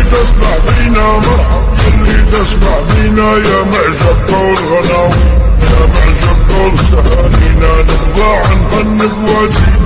تسمع بينا مرحب، خلي تسمع بينا يا معجب طول غناوي، يا معجب طول سهالينا، نبغى نغني بوادي